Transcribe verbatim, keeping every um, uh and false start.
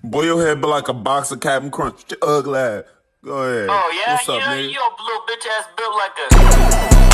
Boy, your head be like a box of Captain Crunch. Ugly ass. Go ahead. Oh, yeah? What's up, yeah, nigga? your little bitch ass built like a...